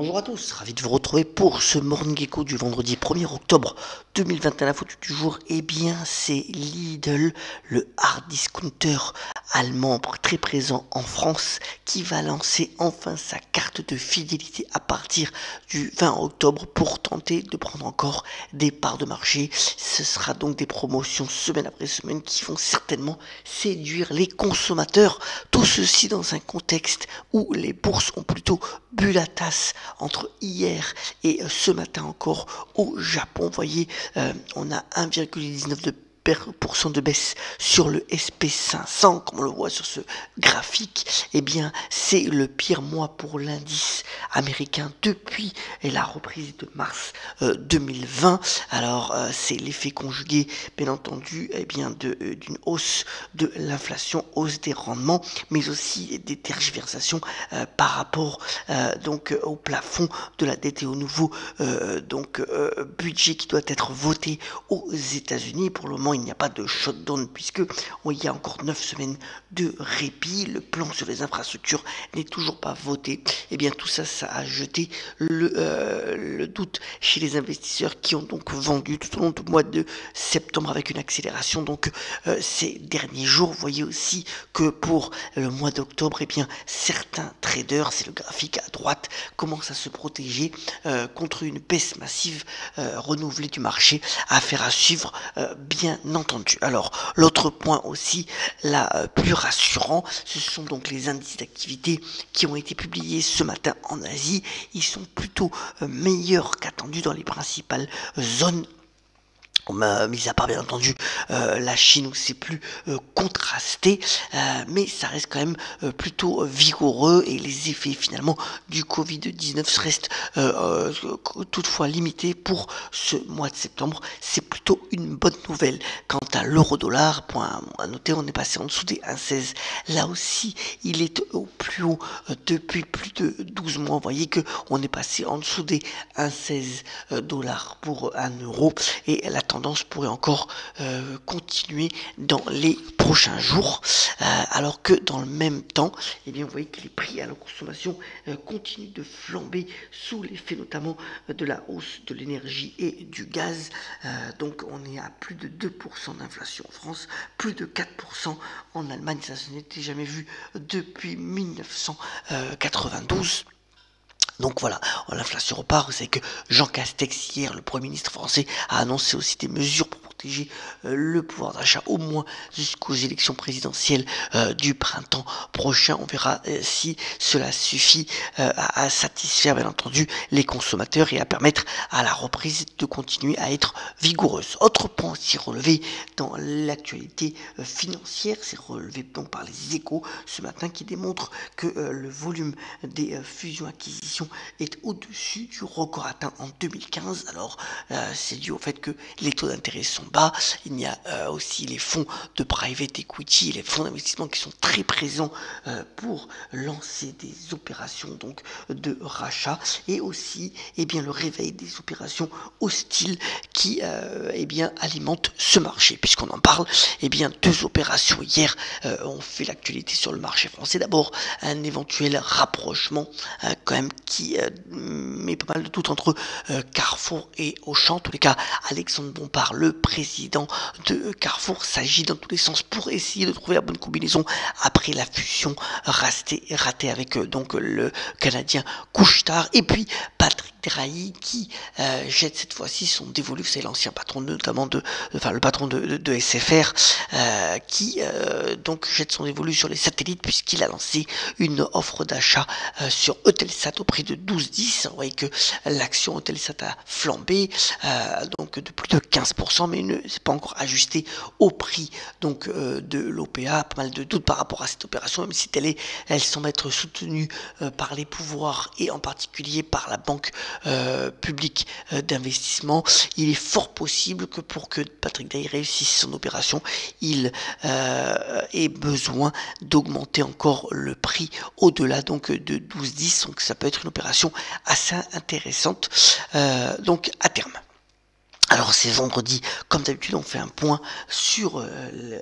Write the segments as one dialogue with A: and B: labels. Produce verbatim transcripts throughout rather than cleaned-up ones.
A: Bonjour à tous, ravi de vous retrouver pour ce Morning Echo du vendredi premier octobre deux mille vingt et un. La photo du jour, eh bien c'est Lidl, le hard discounter allemand très présent en France, qui va lancer enfin sa carte de fidélité à partir du vingt octobre pour tenter de prendre encore des parts de marché. Ce sera donc des promotions semaine après semaine qui vont certainement séduire les consommateurs. Tout ceci dans un contexte où les bourses ont plutôt bu la tasse entre hier et ce matin encore au Japon. Vous voyez, euh, on a un virgule dix-neuf de pour cent de baisse sur le S P cinq cents, comme on le voit sur ce graphique. Eh bien, c'est le pire mois pour l'indice américain depuis la reprise de mars euh, deux mille vingt. Alors, euh, c'est l'effet conjugué, bien entendu, eh bien, de, euh, d'une hausse de l'inflation, hausse des rendements, mais aussi des tergiversations euh, par rapport euh, donc au plafond de la dette et au nouveau euh, donc euh, budget qui doit être voté aux États-Unis. Pour le moment, il n'y a pas de shutdown puisque il y a encore neuf semaines de répit. Le plan sur les infrastructures n'est toujours pas voté. Et eh bien tout ça, ça a jeté le, euh, le doute chez les investisseurs qui ont donc vendu tout au long du mois de septembre avec une accélération donc euh, ces derniers jours. Vous voyez aussi que pour le mois d'octobre, et eh bien certains traders, c'est le graphique à droite, commencent à se protéger euh, contre une baisse massive euh, renouvelée du marché. Affaire à suivre euh, bien entendu. Alors l'autre point aussi, la euh, plus rassurant, ce sont donc les indices d'activité qui ont été publiés ce matin en Asie. Ils sont plutôt euh, meilleurs qu'attendus dans les principales zones. Mis à part bien entendu euh, la Chine où c'est plus euh, contrasté, euh, mais ça reste quand même euh, plutôt vigoureux et les effets finalement du Covid dix-neuf restent euh, euh, toutefois limités pour ce mois de septembre. C'est plutôt une bonne nouvelle. Quant à l'euro-dollar, point à noter, on est passé en dessous des un virgule seize. Là aussi, il est au plus haut euh, depuis plus de douze mois. Vous voyez que on est passé en dessous des un virgule seize dollars pour un euro et la tendance pourrait encore euh, continuer dans les prochains jours, euh, alors que dans le même temps, eh bien, vous voyez que les prix à la consommation euh, continuent de flamber sous l'effet notamment euh, de la hausse de l'énergie et du gaz. Euh, donc on est à plus de deux pour cent d'inflation en France, plus de quatre pour cent en Allemagne. Ça, ça n'était jamais vu depuis mille neuf cent quatre-vingt-douze. Donc voilà, l'inflation repart. Vous savez que Jean Castex, hier, le Premier ministre français, a annoncé aussi des mesures pour protéger euh, le pouvoir d'achat au moins jusqu'aux élections présidentielles euh, du printemps prochain. On verra euh, si cela suffit euh, à, à satisfaire bien entendu les consommateurs et à permettre à la reprise de continuer à être vigoureuse. Autre point aussi relevé dans l'actualité euh, financière, c'est relevé donc par les Échos ce matin qui démontre que euh, le volume des euh, fusions-acquisitions est au-dessus du record atteint en deux mille quinze. Alors euh, c'est dû au fait que les taux d'intérêt sont bas. Il y a euh, aussi les fonds de private equity et les fonds d'investissement qui sont très présents euh, pour lancer des opérations donc de rachat, et aussi eh bien le réveil des opérations hostiles qui euh, eh bien alimentent ce marché. Puisqu'on en parle, eh bien deux opérations hier euh, ont fait l'actualité sur le marché français. D'abord un éventuel rapprochement euh, quand même qui euh, met pas mal de doutes entre euh, Carrefour et Auchan. En tous les cas, Alexandre Bompard, le président de Carrefour, s'agit dans tous les sens pour essayer de trouver la bonne combinaison après la fusion ratée, ratée avec euh, donc le Canadien Couche-Tard. Et puis Patrick Drahi qui euh, jette cette fois-ci son dévolu, c'est l'ancien patron de, notamment de, enfin le patron de, de, de S F R, euh, qui euh, donc jette son dévolu sur les satellites puisqu'il a lancé une offre d'achat euh, sur Eutelsat au prix de douze dix. Vous voyez que l'action Eutelsat a flambé euh, donc de plus de quinze pour cent, mais ne s'est pas encore ajusté au prix donc euh, de l'O P A. Pas mal de doutes par rapport à cette opération, même si elle est, elle semble être soutenue euh, par les pouvoirs et en particulier par la banque euh, publique euh, d'investissement. Il est fort possible que pour que Patrick Drahi réussisse son opération, il euh, ait besoin d'augmenter encore le prix au-delà donc de douze dix. Donc ça peut être une opération assez intéressante euh, donc à terme. Alors c'est vendredi, comme d'habitude on fait un point sur euh,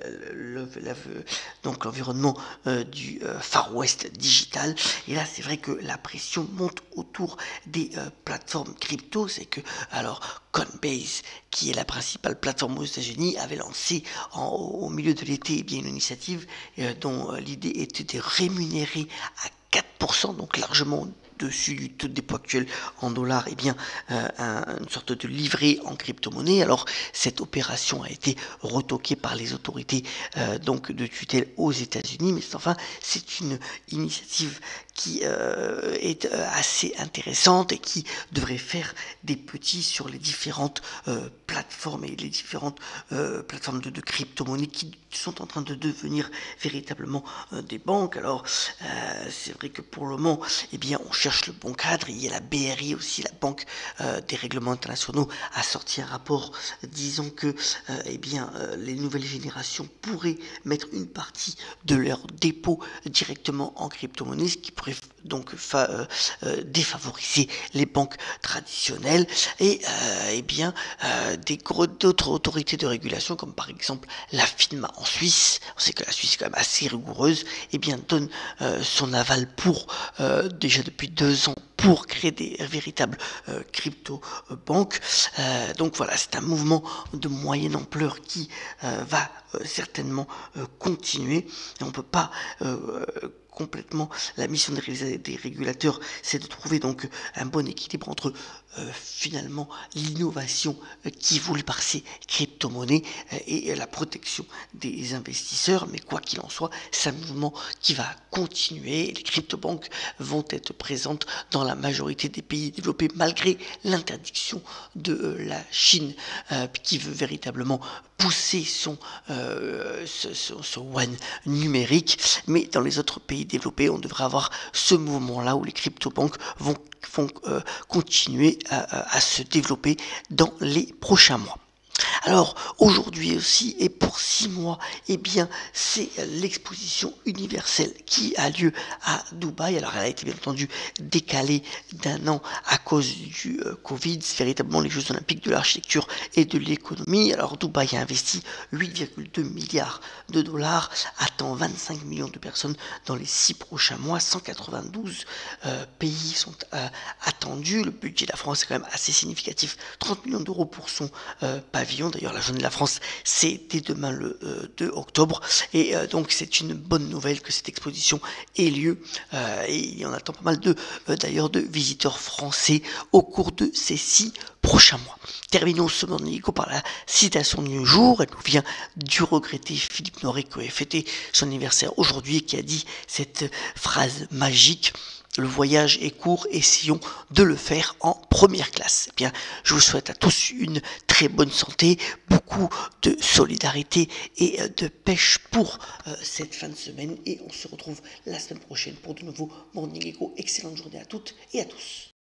A: le, le- la- donc l'environnement euh, du euh, Far West digital. Et là c'est vrai que la pression monte autour des euh, plateformes crypto. C'est que alors Coinbase, qui est la principale plateforme aux États-Unis, avait lancé en- au milieu de l'été eh bien une initiative euh, dont euh, l'idée était de rémunérer à quatre pour cent, donc largement dessus du taux de dépôt actuel en dollars, et eh bien euh, un, une sorte de livret en crypto-monnaie. Alors cette opération a été retoquée par les autorités euh, donc de tutelle aux États-Unis, mais enfin c'est une initiative qui euh, est euh, assez intéressante et qui devrait faire des petits sur les différentes euh, plateformes et les différentes euh, plateformes de, de crypto-monnaie qui sont en train de devenir véritablement euh, des banques. Alors euh, c'est vrai que pour le moment, eh bien, on cherche le bon cadre. Il y a la B R I aussi, la Banque euh, des règlements internationaux, a sorti un rapport disant que euh, eh bien, euh, les nouvelles générations pourraient mettre une partie de leurs dépôts directement en crypto-monnaie, ce qui pourrait donc fa euh, euh, défavoriser les banques traditionnelles. Et euh, eh bien, euh, des d'autres autorités de régulation, comme par exemple la FINMA en Suisse, on sait que la Suisse est quand même assez rigoureuse, eh bien, donne euh, son aval pour, euh, déjà depuis deux ans, pour créer des véritables euh, crypto-banques. Euh, donc voilà, c'est un mouvement de moyenne ampleur qui euh, va euh, certainement euh, continuer. Et on ne peut pas euh, complètement, la mission des, des régulateurs, c'est de trouver donc un bon équilibre entre euh, finalement l'innovation euh, qui est voulue par ces crypto-monnaies euh, et la protection des investisseurs. Mais quoi qu'il en soit, c'est un mouvement qui va continuer. Les crypto-banques vont être présentes dans la majorité des pays développés malgré l'interdiction de euh, la Chine euh, qui veut véritablement pousser son, euh, ce, ce, ce yuan numérique. Mais dans les autres pays développés, on devrait avoir ce mouvement-là où les crypto-banques vont, vont euh, continuer à, à se développer dans les prochains mois. Alors aujourd'hui aussi et pour six mois, eh bien c'est l'exposition universelle qui a lieu à Dubaï. Alors elle a été bien entendu décalée d'un an à cause du euh, Covid. C'est véritablement les Jeux Olympiques de l'architecture et de l'économie. Alors Dubaï a investi huit virgule deux milliards de dollars, attend vingt-cinq millions de personnes dans les six prochains mois. cent quatre-vingt-douze euh, pays sont euh, attendus. Le budget de la France est quand même assez significatif, trente millions d'euros pour son euh, pavillon. D'ailleurs, la journée de la France, c'est dès demain le euh, deux octobre. Et euh, donc, c'est une bonne nouvelle que cette exposition ait lieu. Euh, et il y en attend pas mal de, euh, d'ailleurs, de visiteurs français au cours de ces six prochains mois. Terminons ce Morning Echo par la citation du jour. Elle nous vient du regretté Philippe Noiret qui a fêté son anniversaire aujourd'hui et qui a dit cette phrase magique: le voyage est court, essayons de le faire en première classe. Eh bien, je vous souhaite à tous une très bonne santé, beaucoup de solidarité et de pêche pour euh, cette fin de semaine. Et on se retrouve la semaine prochaine pour de nouveaux Morning Echo. Excellente journée à toutes et à tous.